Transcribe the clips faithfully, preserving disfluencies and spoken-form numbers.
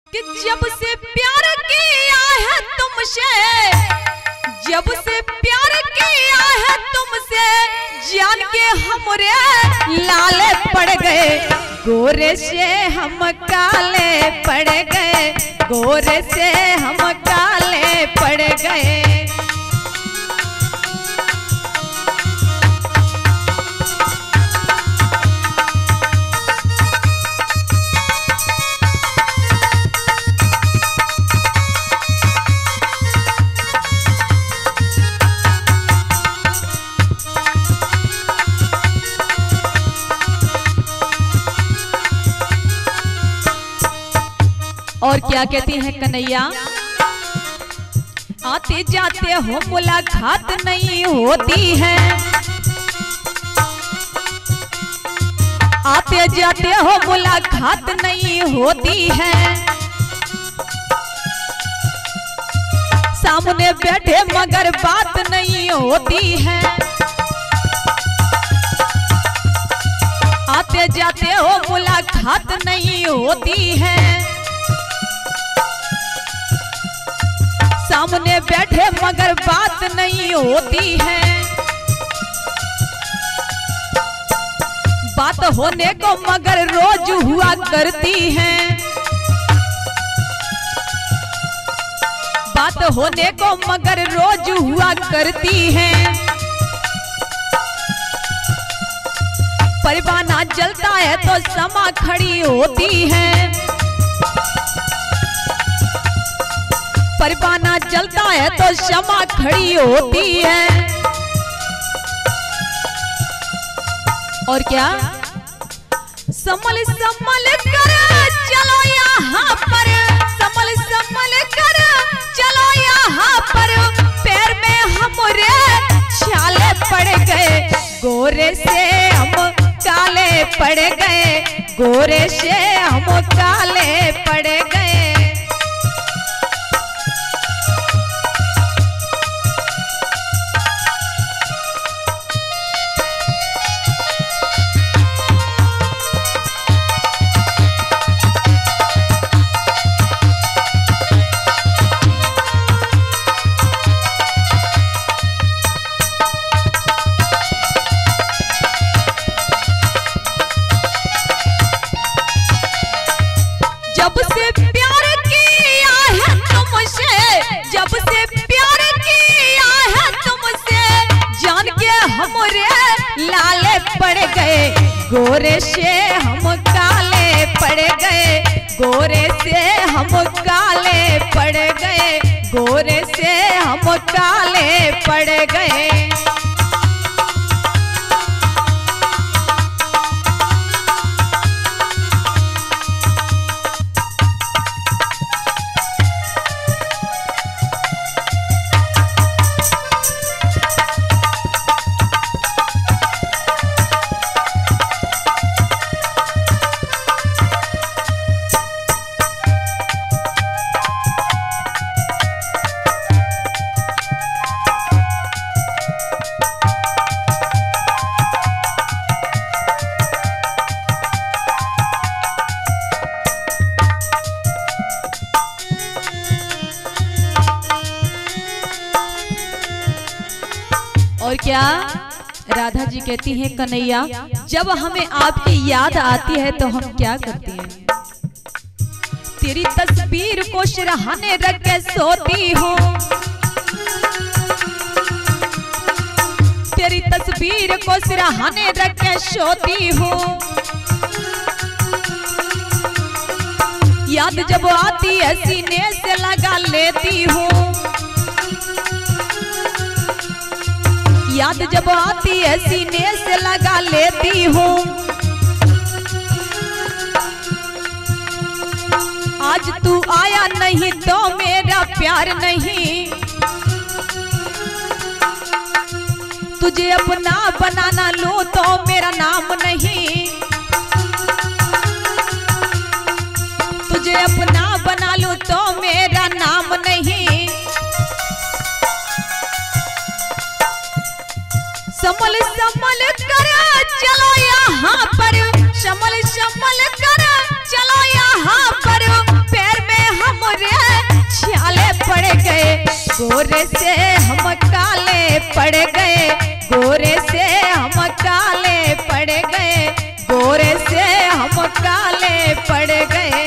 कि जब से प्यार किया है तुमसे, जब से प्यार किया है तुमसे, जान के हमरे लाले पड़ गए, गोरे से हम काले पड़ गए, गोरे से हम काले पड़ गए। और क्या कहती है कन्हैया, आते जाते हो मुलाकात नहीं होती है, आते जाते हो मुलाकात नहीं होती है, सामने बैठे मगर बात नहीं होती है, आते जाते हो मुलाकात नहीं होती है, सामने बैठे मगर बात नहीं होती है, बात होने को मगर रोज हुआ करती है, बात होने को मगर रोज हुआ करती है, परवाना जलता है तो समा खड़ी होती है, परवाना जलता है तो क्षमा खड़ी होती है। और क्या, संभल संभल कर चलो यहाँ पर, संभल संभल कर चलो यहाँ पर, पैर में हमरे छाले पड़ गए, गोरे से हम काले पड़ गए, गोरे से हम काले पड़ गए। जब से प्यार किया है तुमसे, जब से प्यार किया है तुमसे, जान के हमरे लाले पड़ गए, गोरे से हम काले पड़ गए, गोरे से हम काले पड़ गए, गोरे से हम काले पड़ गए। और क्या, राधा जी कहती हैं कन्हैया, जब हमें आपकी याद आती है तो हम क्या करते हैं, तेरी तस्वीर को सिरहाने रख के सोती हूँ, तेरी तस्वीर को सिरहाने रख के सोती हूँ, याद जब आती है सीने से लगा लेती हूँ, याद जब आती है सीने से लगा लेती हूँ, आज तू आया नहीं तो मेरा प्यार नहीं, तुझे अपना बनाना लो तो मेरा नाम नहीं, तुझे अपना बना लो तो मेरा नाम नहीं, संभल संभल कर चलो यहाँ पर, संभल संभल कर चलो यहाँ पर, पैर में गोरे से हम काले पड़ गए, गोरे से हम काले पड़ गए, गोरे से हम काले पड़ गए।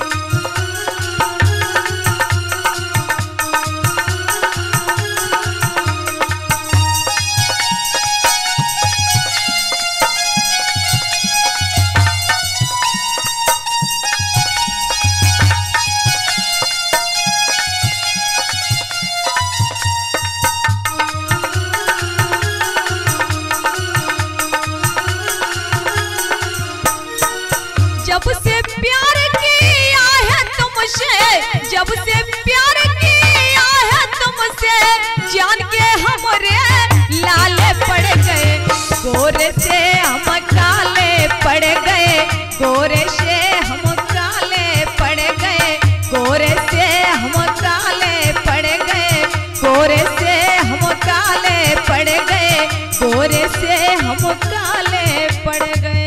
जब से प्यार किया है तुमसे, जब से प्यार किया है तुमसे, जान के हमरे लाले पड़ गए, गोरे से हम काले पड़ गए, गोरे से हम काले पड़ गए, गोरे से हम काले पड़ गए, गोरे से हम काले पड़ गए, गोरे से हम काले पड़ गए।